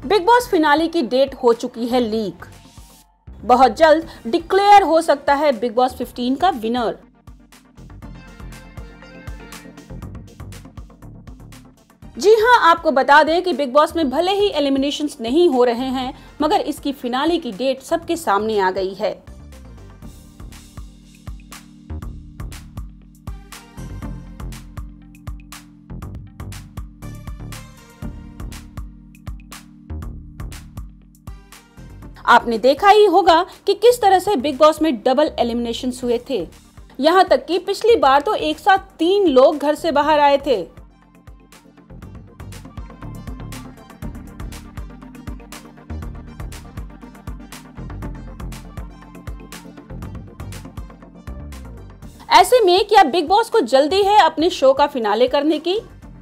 Big Boss finale की date हो चुकी है लीक। बहुत जल्द डिक्लेयर हो सकता है बिग बॉस 15 का विनर। जी हां, आपको बता दें कि बिग बॉस में भले ही एलिमिनेशंस नहीं हो रहे हैं, मगर इसकी फिनाले की डेट सबके सामने आ गई है। आपने देखा ही होगा कि किस तरह से बिग बॉस में डबल एलिमिनेशंस हुए थे। यहां तक कि पिछली बार तो एक साथ 3 लोग घर से बाहर आए थे। ऐसे में क्या बिग बॉस को जल्दी है अपने शो का फिनाले करने की?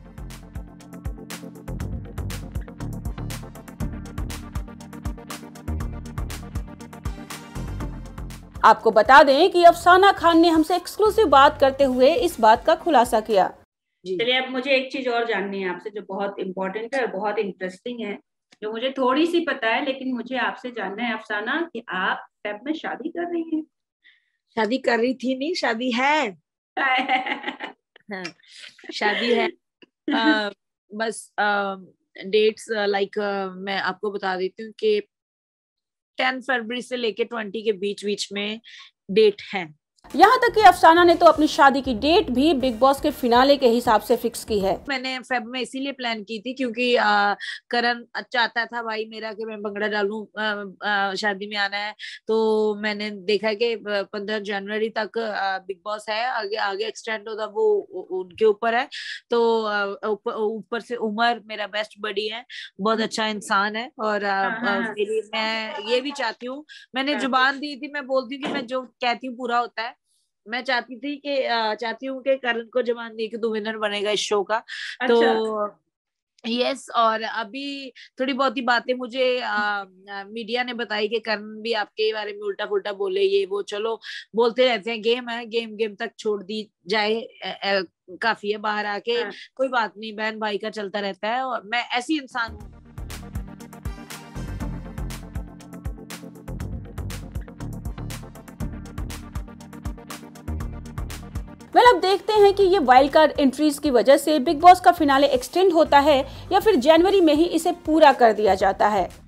आपको बता दें कि अफसाना खान ने हमसे एक्सक्लूसिव बात करते हुए इस बात का खुलासा किया। चलिए, अब मुझे एक चीज और जाननी है आपसे जो बहुत इंपॉर्टेंट है और बहुत इंटरेस्टिंग है, जो मुझे थोड़ी सी पता है, लेकिन मुझे आपसे जानना है अफसाना कि आप फेब में शादी कर रही हैं। शादी कर रही थी नहीं, शादी है। हाँ, शादी है। बस डेट्स लाइक मैं आपको बता देती हूँ कि 10 फरवरी से लेके 20 के बीच में डेट है। यहाँ तक कि अफसाना ने तो अपनी शादी की डेट भी बिग बॉस के फिनाले के हिसाब से फिक्स की है। मैंने फेब में इसीलिए प्लान की थी क्योंकि करण चाहता था भाई मेरा कि मैं भंगड़ा डालूं, शादी में आना है। तो मैंने देखा कि 15 जनवरी तक बिग बॉस है, आगे आगे एक्सटेंड होता वो उनके ऊपर है। तो ऊपर से उमर मेरा बेस्ट बडी है, बहुत अच्छा इंसान है। और मेरी मैं ये भी चाहती हूँ, मैंने जुबान दी थी, मैं बोलती हूँ कि मैं जो कहती हूँ पूरा होता है। मैं चाहती हूँ कि करण को जबान दी कि तू विनर बनेगा इस शो का। अच्छा। तो यस, और अभी थोड़ी बहुत ही बातें मुझे मीडिया ने बताई कि करण भी आपके बारे में उल्टा पुल्टा बोले, ये वो। चलो, बोलते रहते हैं, गेम है, गेम तक छोड़ दी जाए। काफी है, बाहर आके कोई बात नहीं, बहन भाई का चलता रहता है। और मैं ऐसी इंसान हूँ। अब देखते हैं कि ये वाइल्ड कार्ड एंट्रीज की वजह से बिग बॉस का फिनाले एक्सटेंड होता है या फिर जनवरी में ही इसे पूरा कर दिया जाता है।